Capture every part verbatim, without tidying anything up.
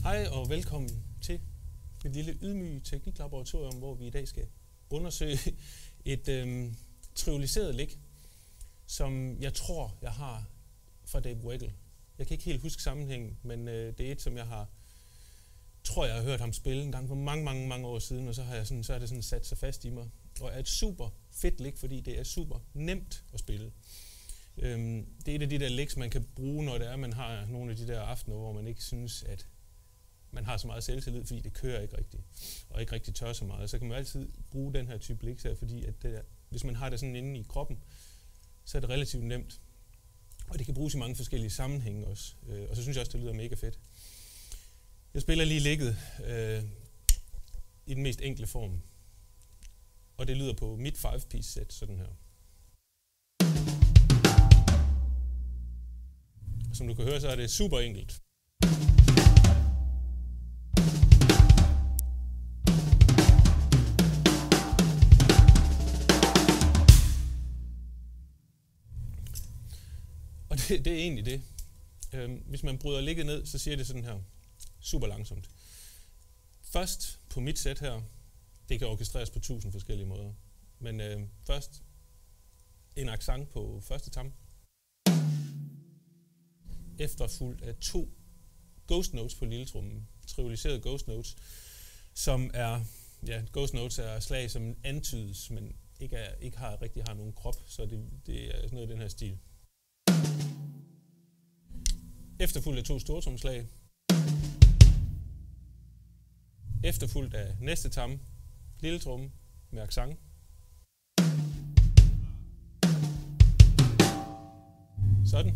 Hej og velkommen til mit lille ydmyge tekniklaboratorium, hvor vi i dag skal undersøge et øhm, trivialiseret lick, som jeg tror, jeg har fra Dave Weckl. Jeg kan ikke helt huske sammenhængen, men øh, det er et, som jeg har, tror jeg har hørt ham spille en gang for mange, mange, mange år siden, og så har jeg sådan, så er det sådan sat sig fast i mig. Og er et super fedt lick, fordi det er super nemt at spille. Øhm, det er et af de der licks, man kan bruge, når det er, man har nogle af de der aftener, hvor man ikke synes, at man har så meget selvtillid, fordi det kører ikke rigtigt, og ikke rigtig tør så meget. Så kan man altid bruge den her type licks her, fordi at det der, hvis man har det sådan inde i kroppen, så er det relativt nemt. Og det kan bruges i mange forskellige sammenhænge også. Øh, og så synes jeg også, det lyder mega fedt. Jeg spiller lige licket øh, i den mest enkle form. Og det lyder på mit five-piece set, sådan her. Og som du kan høre, så er det super enkelt. Og det, det er egentlig det. Øhm, hvis man bryder ligget ned, så siger det sådan her. Super langsomt. Først på mit sæt her, det kan orkestreres på tusind forskellige måder. Men øh, først en accent på første tam. Efterfulgt af to ghost notes på lilletrummen. Trivialiserede ghost notes, som er, ja, ghost notes er slag, som antydes, men ikke, er, ikke har, rigtig har nogen krop, så det, det er sådan noget i den her stil. Efterfulgt af to stortrumslag. Efterfulgt af næste tam, lille tromme med accent. Sådan.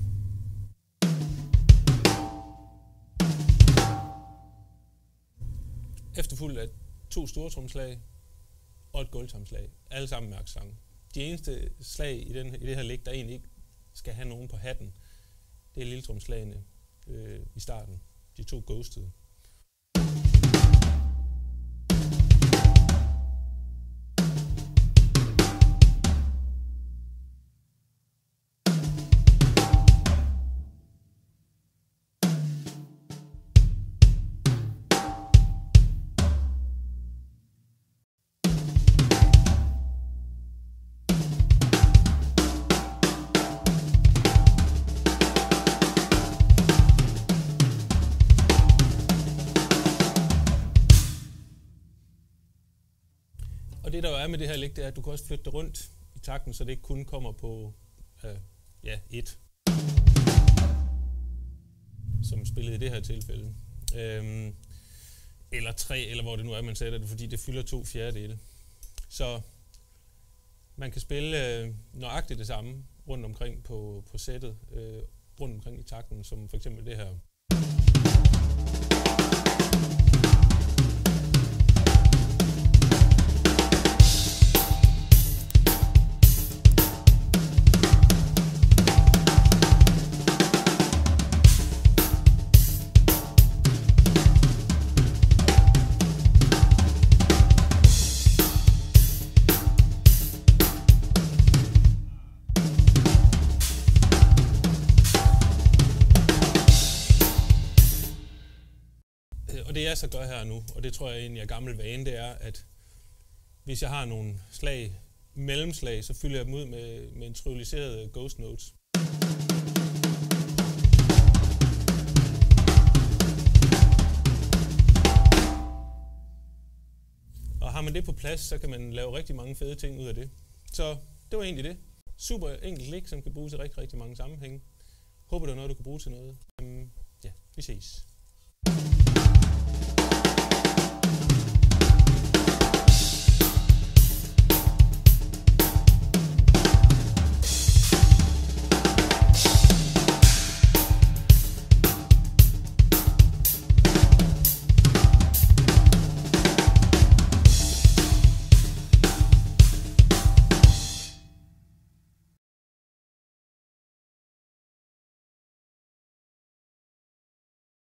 Efterfulgt af to stortrumslag og et gulvtomslag. Alle sammen med accent. De eneste slag i, den, i det her lick, der egentlig ikke skal have nogen på hatten, det er lilletrumslagene øh, i starten. De to ghostede. Og det der jo er med det her lick, det er, at du kan også flytte det rundt i takten, så det ikke kun kommer på øh, ja, et, som spillet i det her tilfælde. Øhm, eller tre, eller hvor det nu er, man sætter det, fordi det fylder to fjerdedele. Så man kan spille øh, nøjagtigt det samme rundt omkring på, på sættet, øh, rundt omkring i takten, som for eksempel det her. Og det jeg så gør her nu, og det tror jeg egentlig er gammel vane, det er, at hvis jeg har nogle slag, mellemslag, så fylder jeg dem ud med, med en trivialiseret ghost notes. Og har man det på plads, så kan man lave rigtig mange fede ting ud af det. Så det var egentlig det. Super enkelt lick, som kan bruges i rigtig, rigtig mange sammenhænge. Håber, det var noget, du kan bruge til noget. Um, ja, vi ses.